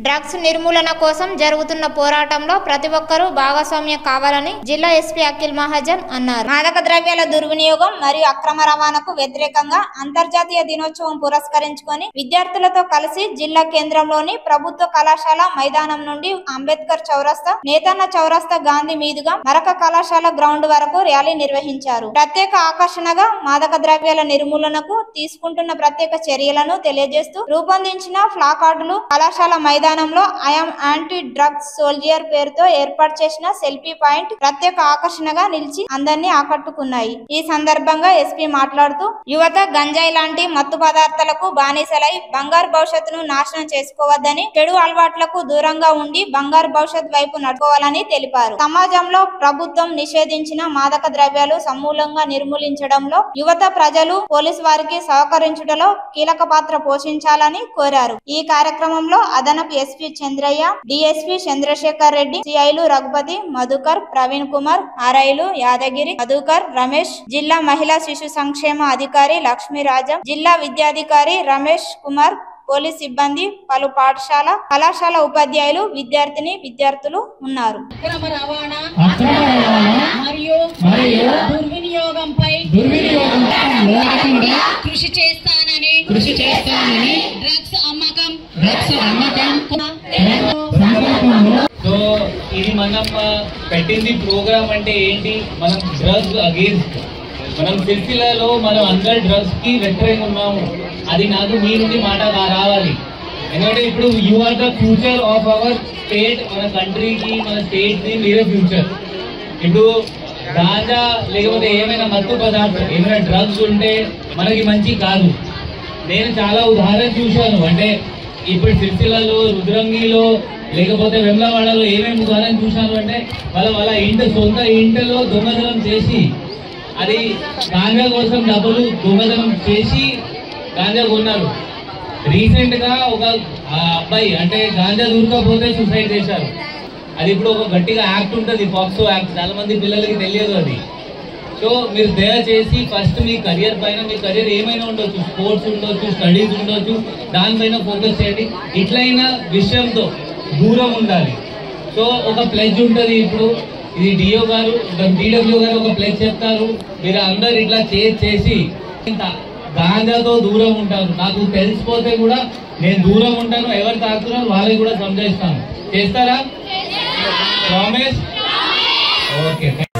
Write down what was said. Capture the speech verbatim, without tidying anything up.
Drugs నిర్మూలన కోసం జరుగుతున్న పోరాటంలో ప్రతి ఒక్కరూ భాగస్వామ్యం కావాలని జిల్లా ఎస్పీ అఖిల్ మహాజన్ అన్నారు. మాదక ద్రవ్యాల దుర్వినియోగం మరియు అక్రమ రవాణాకు వ్యతిరేకంగా అంతర్జాతీయ దినోత్సవం పురస్కరించుకొని విద్యార్థులతో కలిసి జిల్లా కేంద్రంలోని ప్రభుత్వ కళాశాల మైదానం నుండి అంబేద్కర్ చౌరస్తా, నేతన్న చౌరస్తా, గాంధీ మీదుగా మరక కళాశాల గ్రౌండ్ వరకు ర్యాలీ నిర్వహించారు. ప్రత్యేక ఆకర్షణగా మాదక ద్రవ్యాల నిర్మూలనకు తీసుకుంటున్న ప్రత్యేక చర్యలను తెలియజేస్తూ రూపొందించిన ప్లాకార్డులు కళాశాల మైదానంలో ఐఎమ్ యాంటీ డ్రగ్స్ సోల్జియర్ పేరుతో ఏర్పాటు చేసిన సెల్ఫీ పాయింట్ ప్రత్యేక ఆకర్షణగా నిలిచి అందరినీ ఆకట్టుకున్నాయి. ఈ సందర్భంగా ఎస్పీ మాట్లాడుతూ యువత గంజాయి లాంటి మత్తు పదార్థాలకు బానిసలై బంగారు భవిష్యత్తును నాశనం చేసుకోవద్దని, చెడు అలవాట్లకు దూరంగా ఉండి బంగారు భవిష్యత్ వైపు నడుకోవాలని తెలిపారు. సమాజంలో ప్రభుత్వం నిషేధించిన మాదక ద్రవ్యాలు సమూలంగా నిర్మూలించడంలో యువత, ప్రజలు, పోలీసు వారికి సహకరించుటలో కీలక పాత్ర పోషించాలని కోరారు. ఈ కార్యక్రమంలో అదనపు ఎస్పీ చంద్రయ్య, డిఎస్పీ చంద్రశేఖర్ రెడ్డి, సిఐలు రఘుపతి, మధుకర్, ప్రవీణ్ కుమార్, ఆర్ఐలు యాదగిరి, మధుకర్, రమేష్, జిల్లా మహిళా శిశు సంక్షేమ అధికారి లక్ష్మీరాజం, జిల్లా విద్యాధికారి రమేష్ కుమార్, పోలీస్ సిబ్బంది, పలు పాఠశాల కళాశాల ఉపాధ్యాయులు, విద్యార్థిని విద్యార్థులు ఉన్నారు. కృషి చేస్తానని కృషి చేస్తానని డ్రగ్స్ అమ్మకం డ్రగ్స్ అమ్మకం సో ఇది మనం పెట్టింది ప్రోగ్రామ్ అంటే ఏంటి, మనం డ్రగ్స్ అగేన్స్ట్, మనం సిరిసిల్లలో మనం అందరు డ్రగ్స్ కి వ్యతిరేకంగా ఉన్నాము. అది నాకు మీ నుండి మాట రావాలి. ఎందుకంటే ఇప్పుడు you are the future of our state, మన కంట్రీకి మన స్టేట్ ది మీరే ఫ్యూచర్. ఇప్పుడు గాంజా లేకపోతే ఏమైనా మత్తు పదార్థం ఏమైనా డ్రగ్స్ ఉంటే మనకి మంచి కాదు. నేను చాలా ఉదాహరణ చూశాను. అంటే ఇప్పుడు సిరిసిల్లలో, రుద్రంగిలో లేకపోతే వెమ్లవాడలో ఏమేమి ఉదాహరణ చూశాను అంటే వాళ్ళ వాళ్ళ ఇంటి సొంత ఇంటిలో దొంగతనం చేసి, అది గాంజా కోసం డబ్బులు దొంగతనం చేసి గాంజా కొన్నారు. రీసెంట్ గా ఒక అబ్బాయి అంటే గాంజా దూరకపోతే సూసైడ్ చేశారు. అది ఇప్పుడు ఒక గట్టిగా యాక్ట్ ఉంటుంది, పాక్సో యాక్ట్. చాలా మంది పిల్లలకి తెలియదు అది. సో మీరు దయచేసి ఫస్ట్ మీ కెరియర్ పైన, మీ కెరియర్ ఏమైనా ఉండొచ్చు, స్పోర్ట్స్ ఉండొచ్చు, స్టడీస్ ఉండొచ్చు, దానిపైన ఫోకస్ చేయండి. ఇట్లయినా విషయంతో దూరం ఉండాలి. సో ఒక ప్లెడ్జ్ ఉంటుంది. ఇప్పుడు ఇది డిఓ గారు, డిడబ్ల్యూ గారు ఒక ప్లెడ్జ్ చెప్తారు. మీరు అందరు ఇట్లా చేసి గాంజాతో దూరం ఉంటారు. నాకు తెలిసిపోతే కూడా నేను దూరం ఉంటాను. ఎవరు తాకుతున్నారో వాళ్ళకి కూడా సంజాయిస్తాను. చేస్తారా? ప్రామిస్? ఓకే.